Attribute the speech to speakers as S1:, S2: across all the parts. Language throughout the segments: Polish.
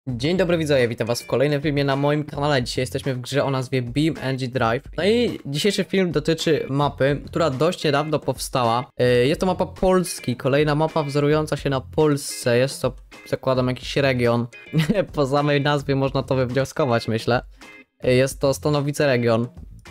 S1: Dzień dobry widzowie, witam was w kolejnym filmie na moim kanale. Dzisiaj jesteśmy w grze o nazwie BeamNG Drive. No i dzisiejszy film dotyczy mapy, która dość niedawno powstała. Jest to mapa Polski, kolejna mapa wzorująca się na Polsce. Jest to, zakładam, jakiś region. Po samej nazwie można to wywnioskować, myślę. Jest to Stanowice region.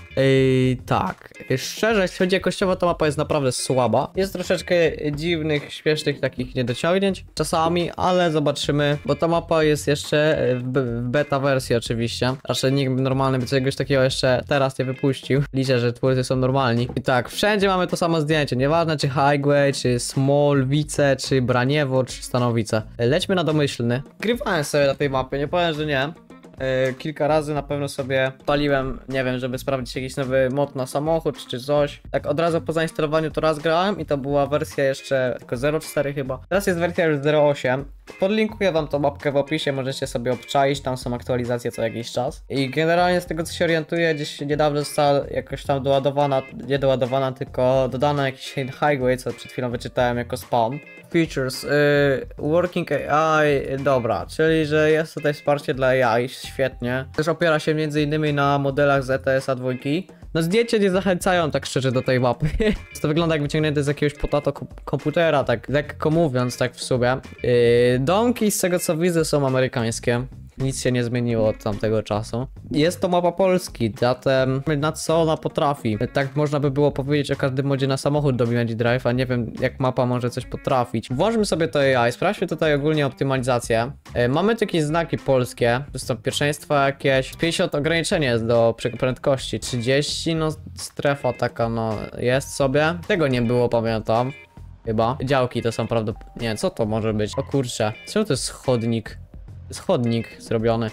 S1: Tak, szczerze, jeśli chodzi jakościowo, to mapa jest naprawdę słaba. Jest troszeczkę dziwnych, śmiesznych takich niedociągnięć czasami, ale zobaczymy, bo ta mapa jest jeszcze w beta wersji oczywiście. Raczej nikt normalny by czegoś takiego jeszcze teraz nie wypuścił. Liczę, że twórcy są normalni. I tak, wszędzie mamy to samo zdjęcie, nieważne czy Highway, czy Smolwice, czy Braniewo, czy Stanowice. Lećmy na domyślny. Grywałem sobie na tej mapie, nie powiem, że nie. Kilka razy na pewno sobie paliłem, nie wiem, żeby sprawdzić jakiś nowy mod na samochód czy coś. Tak od razu po zainstalowaniu to raz grałem i to była wersja jeszcze tylko 0.4 chyba. Teraz jest wersja już 0.8. Podlinkuję wam tą mapkę w opisie, możecie sobie obczaić, tam są aktualizacje co jakiś czas. I generalnie z tego co się orientuję, gdzieś niedawno została jakoś tam doładowana, nie doładowana, tylko dodana jakiś highway, co przed chwilą wyczytałem jako spawn. Features, working AI, dobra, czyli że jest tutaj wsparcie dla AI, świetnie. Też opiera się m.in. na modelach z ETS-a 2. No zdjęcia nie zachęcają tak szczerze do tej mapy. To wygląda jak wyciągnięte z jakiegoś potato komputera, tak lekko mówiąc, tak w sumie. Domki z tego co widzę są amerykańskie. Nic się nie zmieniło od tamtego czasu. Jest to mapa Polski, zatem na co ona potrafi. Tak można by było powiedzieć o każdym modzie na samochód do BeamNG Drive, a nie wiem jak mapa może coś potrafić. Włożmy sobie to AI, sprawdźmy tutaj ogólnie optymalizację. Mamy tu jakieś znaki polskie, to jest to pierwszeństwo jakieś. 50 ograniczenie jest do prędkości, 30 no strefa taka no jest sobie. Tego nie było, pamiętam. Chyba. Działki to są prawdopodobnie... Nie, co to może być? O kurczę, czemu to jest chodnik? Chodnik zrobiony.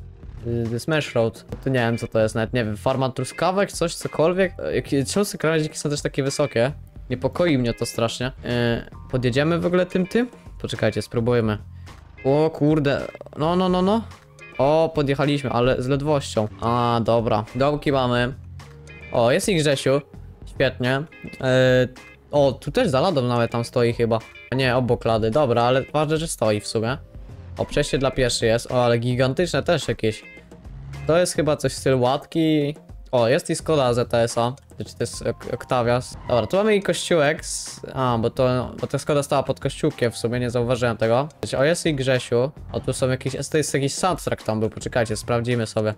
S1: Smash Road. To nie wiem co to jest, nawet nie wiem. Farma truskawek, coś, cokolwiek. Czemu te krawężniki są też takie wysokie? Niepokoi mnie to strasznie. Podjedziemy w ogóle tym? Poczekajcie, spróbujmy. O kurde. No. O, podjechaliśmy, ale z ledwością. A, dobra. Dołki mamy. O, jest ich Grzesiu. Świetnie. O, tu też za ladą nawet tam stoi chyba. Nie, obok lady. Dobra, ale ważne, że stoi w sumie. O, przejście dla pieszych jest. O, ale gigantyczne też jakieś. To jest chyba coś w stylu łatki. O, jest i Skoda ZTS-a. Czy to jest Octavia. Dobra, tu mamy i kościółek. Bo ta Skoda stała pod kościółkiem w sumie, nie zauważyłem tego. O, jest i Grzesiu. O, tu są jakieś... To jest jakiś soundtrack tam był, poczekajcie, sprawdzimy sobie.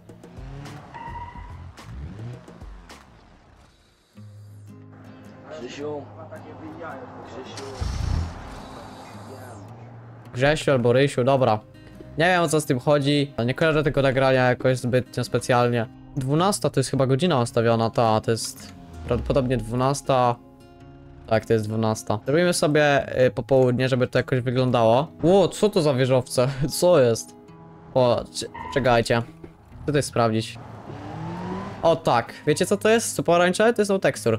S1: Grzesiu albo Rysiu, dobra. Nie wiem o co z tym chodzi. Nie kojarzę tego nagrania jakoś zbytnio specjalnie. 12 to jest chyba godzina ustawiona, to jest prawdopodobnie 12. Tak, to jest 12. Zrobimy sobie popołudnie, żeby to jakoś wyglądało. Ło, co to za wieżowce? Co jest? O, czekajcie. Chcę tutaj sprawdzić. O tak, wiecie co to jest? Co pomarańczowe? To jest no texture.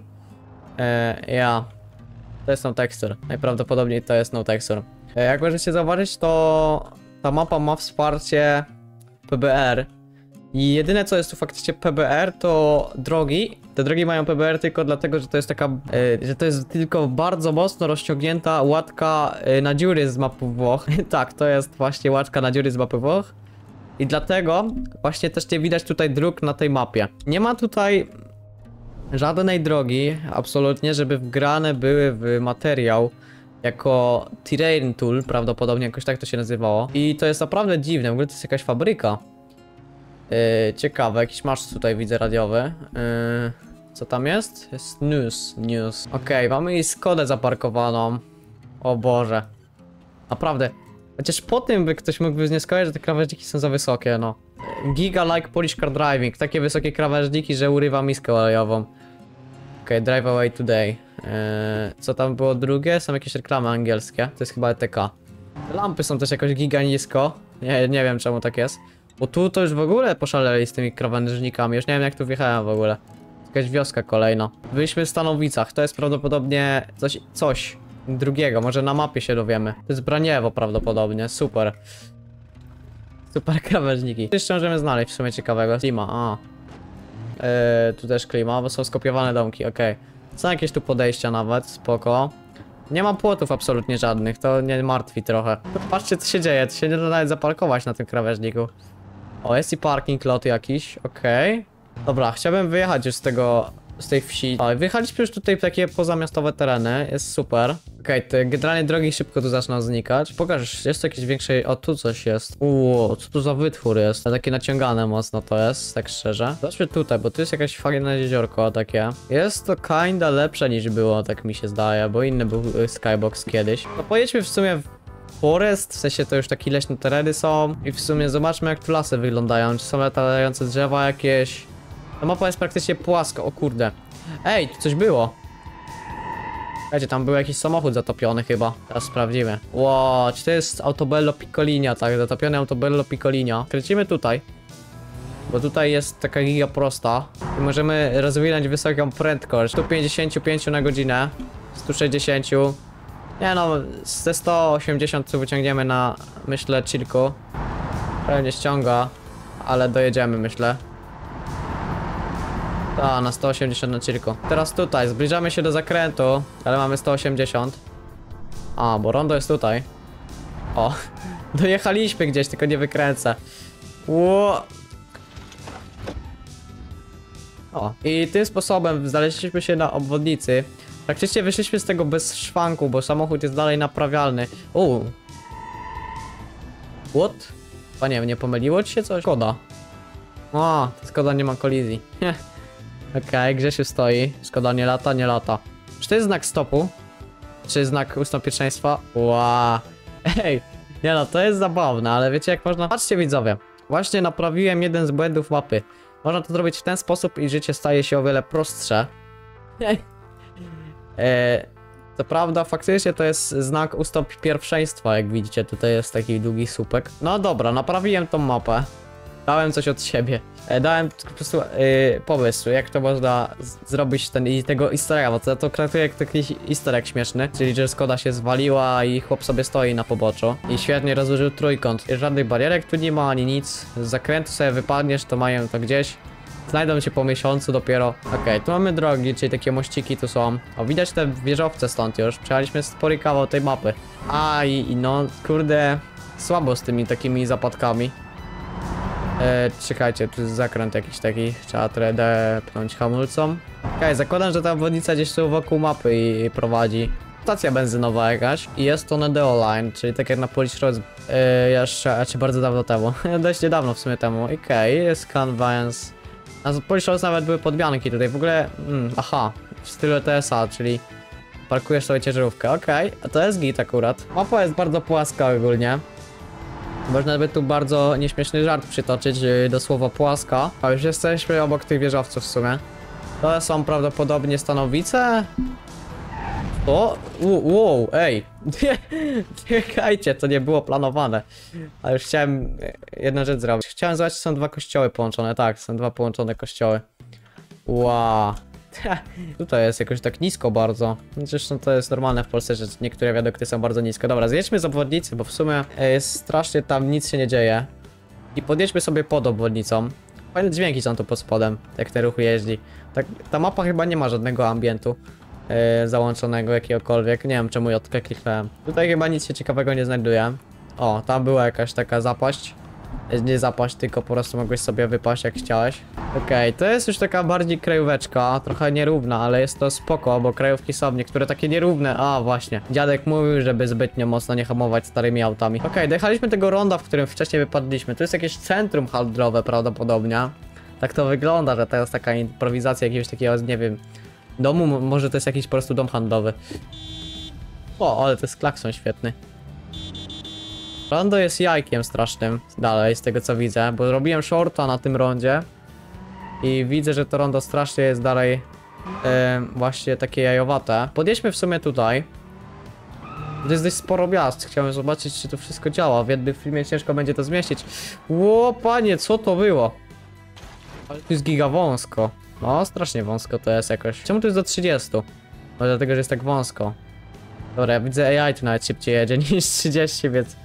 S1: To jest no texture. Najprawdopodobniej to jest no texture. Jak możecie zauważyć, to ta mapa ma wsparcie PBR. I jedyne co jest tu faktycznie PBR to drogi. Te drogi mają PBR tylko dlatego, że to jest taka, że to jest tylko bardzo mocno rozciągnięta łatka na dziury z mapy Włoch. Tak, to jest właśnie łatka na dziury z mapy Włoch. I dlatego właśnie też nie widać tutaj dróg na tej mapie. Nie ma tutaj żadnej drogi, absolutnie, żeby wgrane były w materiał jako terrain tool, prawdopodobnie jakoś tak to się nazywało. I to jest naprawdę dziwne, w ogóle to jest jakaś fabryka. Ciekawe, jakiś maszt tutaj widzę radiowy. Co tam jest? Jest news. Okej, mamy i Skodę zaparkowaną. O Boże. Naprawdę. Chociaż po tym by ktoś mógł wnioskować, że te krawężniki są za wysokie, no. Giga like Polish car driving. Takie wysokie krawężniki, że urywa miskę olejową. Okej, drive away today. Co tam było drugie? Są jakieś reklamy angielskie. To jest chyba ETK. Lampy są też jakoś giga nisko. Nie wiem czemu tak jest. Bo tu to już w ogóle poszaleli z tymi krawężnikami. Już nie wiem jak tu wjechałem w ogóle. Jakaś wioska kolejna. Byliśmy w Stanowicach. To jest prawdopodobnie coś drugiego. Może na mapie się dowiemy. To jest Braniewo prawdopodobnie. Super. Super krawężniki. Co jeszcze możemy znaleźć w sumie ciekawego? Klima, tu też klima, bo są skopiowane domki, okej. Są jakieś tu podejścia nawet, spoko. Nie ma płotów absolutnie żadnych, to nie martwi trochę. Patrzcie co się dzieje, to się nie da nawet zaparkować na tym krawężniku. O, jest i parking lot jakiś, okej. Dobra, chciałbym wyjechać już z tej wsi. O, wyjechaliśmy już tutaj w takie pozamiastowe tereny, jest super. Okej, te generalnie drogi szybko tu zaczną znikać. Pokaż, jest tu jakieś większe... O, tu coś jest. Co tu za wytwór jest? Takie naciągane mocno to jest, tak szczerze. Zobaczmy tutaj, bo tu jest jakaś fajne jeziorko takie. Jest to kinda lepsze niż było, tak mi się zdaje, bo inny był Skybox kiedyś. No pojedźmy w sumie w forest, w sensie to już takie leśne tereny są. I w sumie zobaczmy jak tu lasy wyglądają. Czy są latające drzewa jakieś? Ta mapa jest praktycznie płaska, o kurde. Ej, tu coś było. Słuchajcie, tam był jakiś samochód zatopiony chyba. Teraz sprawdzimy. Ło, czy to jest Autobello Piccolinea, tak? Zatopiony Autobello Piccolinea. Kręcimy tutaj. Bo tutaj jest taka giga prosta. I możemy rozwinąć wysoką prędkość. 155 na godzinę. 160. Nie no, ze 180 wyciągniemy na, myślę, chillku. Pewnie ściąga, ale dojedziemy, myślę. Ta, na 180 na chillku. Teraz tutaj, zbliżamy się do zakrętu, ale mamy 180. A, bo rondo jest tutaj. O, dojechaliśmy gdzieś, tylko nie wykręcę. Ło. O, i tym sposobem znaleźliśmy się na obwodnicy. Praktycznie wyszliśmy z tego bez szwanku, bo samochód jest dalej naprawialny. What? Panie, nie pomyliło ci się coś? Szkoda. O, ta Skoda nie ma kolizji. Okej, Grzesiu stoi. Skoda nie lata, nie lata. Czy to jest znak stopu? Czy znak ustąp pierwszeństwa? Wow. Ej, nie no, to jest zabawne, ale wiecie jak można... Patrzcie widzowie, właśnie naprawiłem jeden z błędów mapy. Można to zrobić w ten sposób i życie staje się o wiele prostsze. Co prawda, faktycznie to jest znak ustąp pierwszeństwa, jak widzicie, tutaj jest taki długi słupek. No dobra, naprawiłem tą mapę. Dałem coś od siebie. Dałem po prostu pomysł, jak to można zrobić tego easter egga, bo to traktuję jak taki easter egg śmieszny. Czyli, że Skoda się zwaliła i chłop sobie stoi na poboczu. I świetnie rozłożył trójkąt. Żadnych barierek tu nie ma, ani nic. Z zakrętu sobie wypadniesz, to mają to gdzieś. Znajdą się po miesiącu dopiero. Okej, tu mamy drogi, czyli takie mościki tu są. O, widać te wieżowce stąd już. Przejechaliśmy spory kawał tej mapy. I no, kurde, słabo z tymi takimi zapadkami. Czekajcie, tu jest zakręt jakiś taki. Trzeba trochę depnąć hamulcom. Okej, zakładam, że ta obwodnica gdzieś tu wokół mapy i prowadzi. Stacja benzynowa jakaś. I jest to Nedeo Line, czyli tak jak na Polish Roads jeszcze, czy bardzo dawno temu. Dość niedawno w sumie temu. Okej, jest Conveyance. Na Polish Roads nawet były podmianki tutaj. W ogóle, aha, w stylu TSA, czyli parkujesz sobie ciężarówkę. Okej, a to jest git akurat. Mapa jest bardzo płaska ogólnie. Można by tu bardzo nieśmieszny żart przytoczyć do słowa płaska. A już jesteśmy obok tych wieżowców w sumie. To są prawdopodobnie stanowice? O, wow, ej. Czekajcie, to nie było planowane. Ale już chciałem jedną rzecz zrobić. Chciałem zobaczyć, czy są dwa kościoły połączone. Tak, są dwa połączone kościoły. Wow. Tutaj jest jakoś tak nisko bardzo. Zresztą to jest normalne w Polsce, że niektóre wiadukty są bardzo nisko. Dobra, zjedźmy z obwodnicy, bo w sumie jest strasznie tam nic się nie dzieje. I podjedźmy sobie pod obwodnicą. Fajne dźwięki są tu pod spodem, jak ten ruch jeździ. Tak, ta mapa chyba nie ma żadnego ambientu załączonego jakiegokolwiek. Nie wiem czemu ja tylko kliknąłem. Tutaj chyba nic się ciekawego nie znajduję. O, tam była jakaś taka zapaść. Nie zapaść, tylko po prostu mogłeś sobie wypaść jak chciałeś. Okej, to jest już taka bardziej krajóweczka, trochę nierówna, ale jest to spoko, bo krajówki są niektóre takie nierówne. A właśnie, dziadek mówił, żeby zbytnio mocno nie hamować starymi autami. Okej, dojechaliśmy tego ronda, w którym wcześniej wypadliśmy. Tu jest jakieś centrum handlowe prawdopodobnie. Tak to wygląda, że to jest taka improwizacja jakiegoś takiego, nie wiem, domu, może to jest jakiś po prostu dom handlowy. O, ale to jest klakson świetny. Rondo jest jajkiem strasznym dalej, z tego co widzę, bo robiłem shorta na tym rondzie i widzę, że to rondo strasznie jest dalej właśnie takie jajowate. Podjedźmy w sumie tutaj. To jest dość sporo miast, chciałem zobaczyć, czy to wszystko działa. W jednym filmie ciężko będzie to zmieścić. Ło, panie, co to było? Ale tu jest giga wąsko. No, strasznie wąsko to jest jakoś. Czemu tu jest do 30? No dlatego, że jest tak wąsko. Dobra, ja widzę AI tu nawet szybciej jedzie niż 30, więc...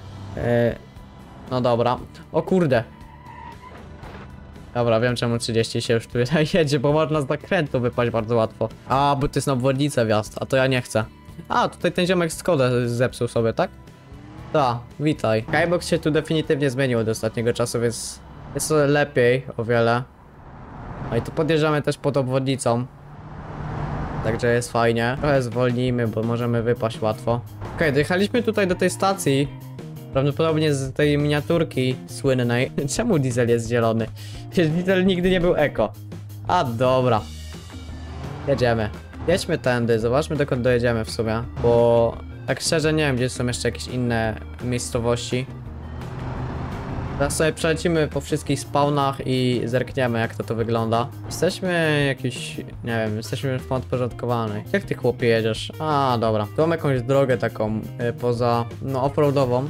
S1: no dobra. O kurde. Dobra, wiem czemu 30 się już tu jedzie, bo można z zakrętu wypaść bardzo łatwo. A, bo to jest na obwodnicę wjazd, a to ja nie chcę. A, tutaj ten ziomek Skodę zepsuł sobie, tak? Tak, witaj. Skybox się tu definitywnie zmienił od ostatniego czasu, więc jest lepiej o wiele. No i tu podjeżdżamy też pod obwodnicą. Także jest fajnie. Trochę zwolnijmy, bo możemy wypaść łatwo. Okej, dojechaliśmy tutaj do tej stacji. Prawdopodobnie z tej miniaturki słynnej. Czemu diesel jest zielony? Przecież diesel nigdy nie był eko. A dobra. Jedziemy. Jedźmy tędy, zobaczmy dokąd dojedziemy w sumie. Bo tak szczerze nie wiem, gdzie są jeszcze jakieś inne miejscowości. Teraz sobie przelecimy po wszystkich spawnach i zerkniemy, jak to wygląda. Jesteśmy jakiś, nie wiem, jesteśmy podporządkowani. Jak ty, chłopie, jedziesz? A, dobra. Tu mam jakąś drogę taką poza, no, offroadową.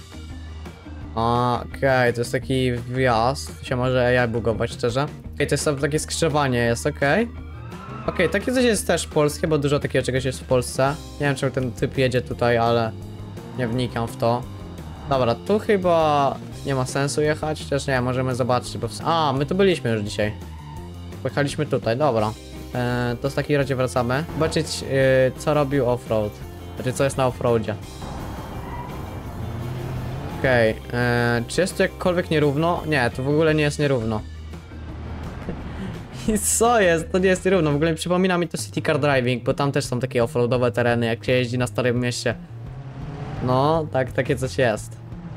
S1: Okej, to jest taki wjazd. Się może AI bugować, szczerze. Okej, to jest takie skrzyżowanie, jest okej. Okej, takie coś jest też polskie, bo dużo takiego czegoś jest w Polsce. Nie wiem, czemu ten typ jedzie tutaj, ale nie wnikam w to. Dobra, tu chyba nie ma sensu jechać, chociaż nie, możemy zobaczyć, bo... A, my tu byliśmy już dzisiaj. Pojechaliśmy tutaj, dobra. To w takim razie wracamy. Zobaczyć, co robił offroad. Znaczy, co jest na offroadzie. Okej, czy jest tu jakkolwiek nierówno? Nie, tu w ogóle nie jest nierówno. I co jest? To nie jest nierówno. W ogóle przypomina mi to City Car Driving, bo tam też są takie offroadowe tereny, jak się jeździ na Starym Mieście. No, tak, takie coś jest.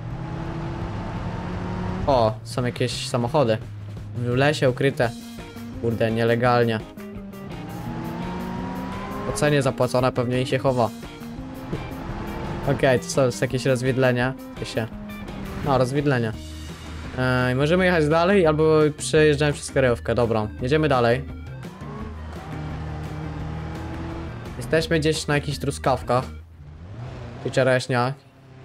S1: O, są jakieś samochody. W lesie ukryte. Kurde, nielegalnie. Po cenie zapłacone pewnie i się chowa. Okej, to są jakieś rozwidlenia. No, rozwidlenia. Możemy jechać dalej, albo przejeżdżamy przez kryjówkę. Dobra, jedziemy dalej. Jesteśmy gdzieś na jakichś truskawkach. I czereśniach.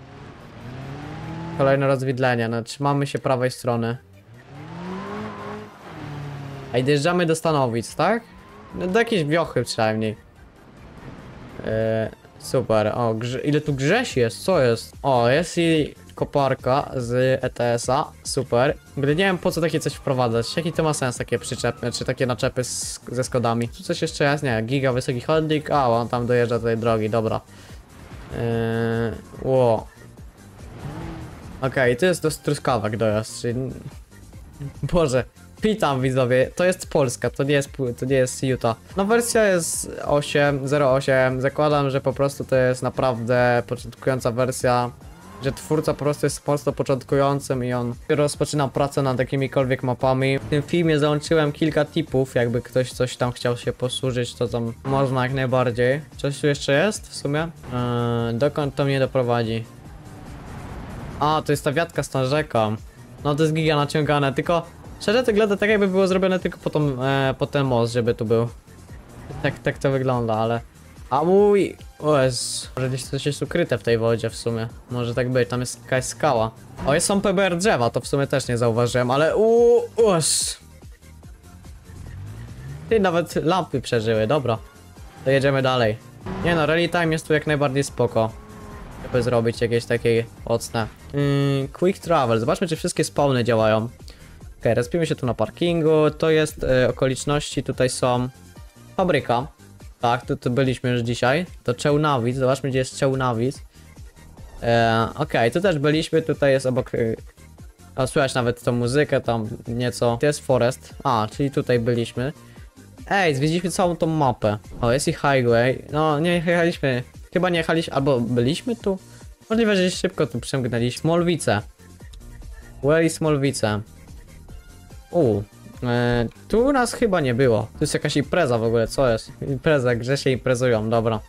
S1: Kolejne rozwidlenie, no trzymamy się prawej strony. A i dojeżdżamy do Stanowic, tak? No do jakiejś wiochy przynajmniej. Super, o, ile tu grzesi jest, co jest? O, jest i koparka z ETS-a, super. Gdy nie wiem, po co takie coś wprowadzać, jaki to ma sens, takie przyczepy, czy takie naczepy ze Skodami. Tu coś jeszcze jest, nie, giga wysoki chodnik, a on tam dojeżdża do tej drogi, dobra. Wow. Okej, to jest do truskawek dojazd, czyli... Boże, witam widzowie, to jest Polska, to nie jest Utah. No wersja jest 8.08, zakładam, że po prostu to jest naprawdę początkująca wersja, że twórca po prostu jest mocno początkującym i on rozpoczyna pracę nad jakimikolwiek mapami. W tym filmie załączyłem kilka tipów, jakby ktoś coś tam chciał się posłużyć, to tam można jak najbardziej. Coś tu jeszcze jest w sumie? Dokąd to mnie doprowadzi? A, to jest ta wiatka z tą rzeką. No to jest giga naciągane, tylko szczerze to wygląda tak, jakby było zrobione tylko po ten most, żeby tu był. Tak to wygląda, ale... A mój... O Jezu. Może gdzieś coś jest ukryte w tej wodzie w sumie. Może tak być, tam jest jakaś skała. O, są PBR drzewa, to w sumie też nie zauważyłem, ale Ty, nawet lampy przeżyły, dobra. To jedziemy dalej. Nie no, rally time jest tu jak najbardziej spoko. Żeby zrobić jakieś takie mocne. Quick travel, zobaczmy, czy wszystkie spawny działają. Okej, respimy się tu na parkingu. To jest okoliczności, tutaj są fabryka. Tak, tu byliśmy już dzisiaj. To Chełnawic, zobaczmy, gdzie jest Chełnawic. Okej, tu też byliśmy, tutaj jest obok... O, słychać nawet tą muzykę tam nieco. To jest Forest. A, czyli tutaj byliśmy. Ej, zwiedziliśmy całą tą mapę. O, jest i highway. No, nie jechaliśmy. Chyba nie jechaliśmy, albo byliśmy tu? Możliwe, że szybko tu przemknęliśmy. Smolwice. Where is Smolwice? Tu nas chyba nie było. Tu jest jakaś impreza w ogóle, co jest? Impreza, grze się imprezują, dobra.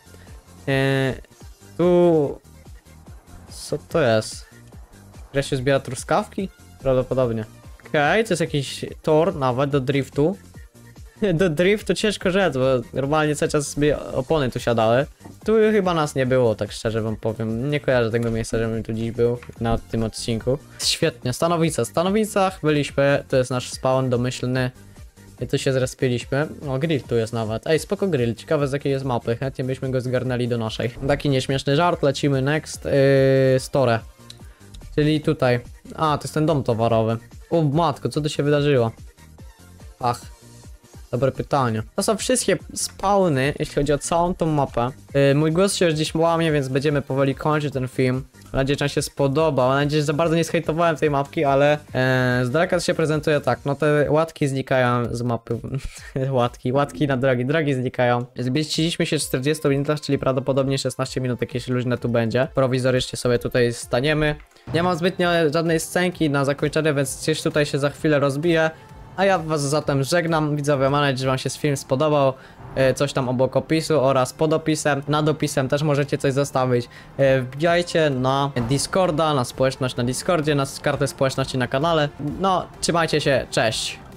S1: Tu... Co to jest? Grze się zbiera truskawki? Prawdopodobnie. Okej, to jest jakiś tor nawet do driftu. Do driftu ciężko rzec, bo normalnie cały czas sobie opony tu siadały. Tu chyba nas nie było, tak szczerze wam powiem. Nie kojarzę tego miejsca, żebym tu dziś był na tym odcinku. Świetnie, Stanowice. W Stanowicach byliśmy, to jest nasz spawn domyślny. I tu się zrespiliśmy. O, grill tu jest nawet. Ej, spoko grill, ciekawe z jakiej jest mapy. Chętnie byśmy go zgarnęli do naszej. Taki nieśmieszny żart, lecimy next. Store. Czyli tutaj. A, to jest ten dom towarowy. O matko, co tu się wydarzyło? Ach. Dobre pytanie. To są wszystkie spawny, jeśli chodzi o całą tą mapę. Mój głos się już dziś łamie, więc będziemy powoli kończyć ten film. Mam nadzieję, że wam się spodobał. Mam nadzieję, że za bardzo nie zhejtowałem tej mapki, ale z daleka to się prezentuje tak. No te łatki znikają z mapy. łatki na drogi znikają. Zmieściliśmy się w 40 minutach, czyli prawdopodobnie 16 minut jakieś luźne tu będzie. Prowizorycznie sobie tutaj staniemy. Nie mam zbytnio żadnej scenki na zakończenie, więc gdzieś tutaj się za chwilę rozbiję. A ja was zatem żegnam, widzowie, mam nadzieję, że wam się film spodobał. Coś tam obok opisu oraz pod opisem, nad opisem też możecie coś zostawić. Wbijajcie na Discorda, na społeczność na Discordzie, na kartę społeczności na kanale. No, trzymajcie się, cześć!